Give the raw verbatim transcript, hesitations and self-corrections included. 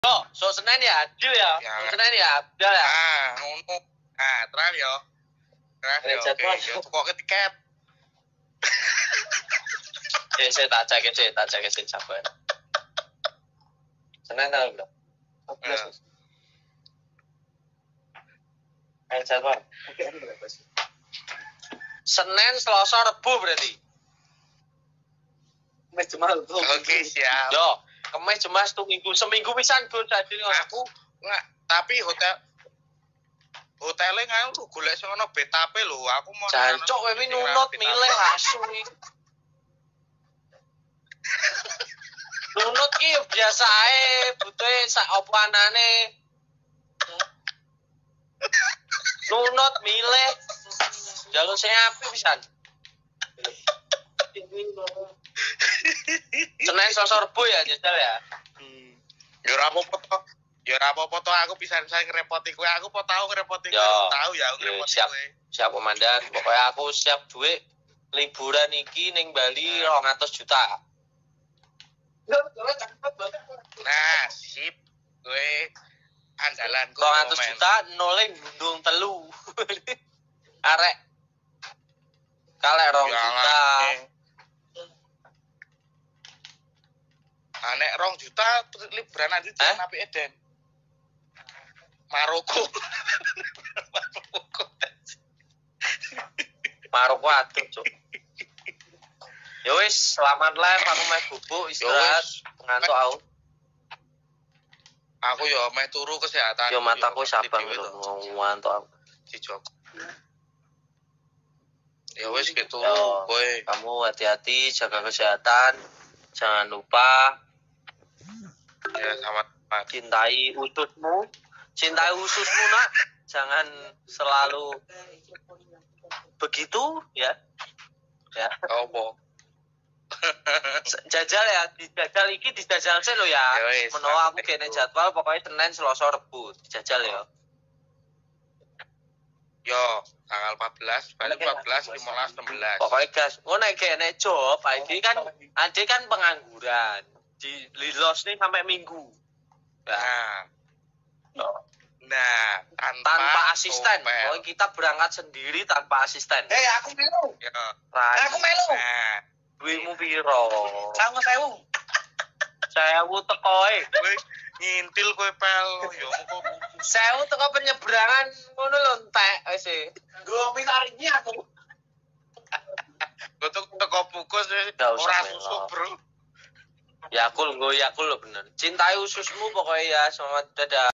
Oh, so Senin ya, adil ya. Ya. So Senin ya, adil ya. Ah, ngono. Ah, terang yo. Terang yo. Oke, yo kok ke tiket. Eh, saya tak cek, saya tak cek, saya sabar. Senin tanggal berapa? Eh, jadwal. Senin, Selasa, Rebu berarti. Mes Jumat. Oke, siap. Yo, Kemis, Jumat, Sabtu, Minggu, seminggu pisan gue tadi Aku enggak, tapi hotel hotelnya kan lu golek sono betape lho, aku mau jancuk kowe nunut milih asu iki. Nunut ki biasa ae, butuhe sak opo anane. Nunut milih jalur sing apik pisan. Senin, Selasa, Rebu ya jajal ya. Hmm. Ya ora apa-apa to. Ya ora apa-apa to, aku pisan saya ngerepoti kowe. Aku po tau ngerepoti kowe. Tahu ya aku ngerepoti siap, kowe. siap komandan. Pokoknya aku siap duit liburan iki ning Bali dua ratus juta. Nah, sip. Kowe andalanku. dua ratus juta noleng gundung telu. Arek. Kalek rong juta. Anek rong juta liburan nanti eh? Nabi Eden. Maroko. Maroko. Maroko atuh, Cuk. Ya wis, selamat live aku meh bubuk istirahat ngantuk aku. Aku yo meh turu kesehatan. Yo mataku sabang lho ngantuk aku. Dijok. Ya wis gitu kowe. Kamu hati-hati, jaga kesehatan. Jangan lupa ya selamat cintai ususmu. Cintai ususmu, Nak. Jangan selalu begitu ya. Ya. Opo? Jajal ya, dijajal iki dijajal sih lo ya. Menawa aku kene jadwal pokoknya Senin, Selasa, Rebu. Dijajal ya. Yo, tanggal empat belas, balik empat belas, lima belas, enam belas. Pokoknya gas, mau naik kene job, Adi kan, Adi kan pengangguran. Di lilos nih sampai Minggu. Nah, nah tanpa, tanpa asisten. Opel. Pokoknya kita berangkat sendiri tanpa asisten. Eh, aku melu. Ya. Aku melu. Nah, duitmu piro? Sangu sewu. Sewu tekoe. Kowe ngintil kowe pel, yo engko Sewu teko penyeberangan ngono lho entek wis e. Go minarinya aku. Gotok teko pukus ora susuk, Bro. Yakul, gue yakul lo bener. Cintai ususmu pokoknya ya. Selamat dadah.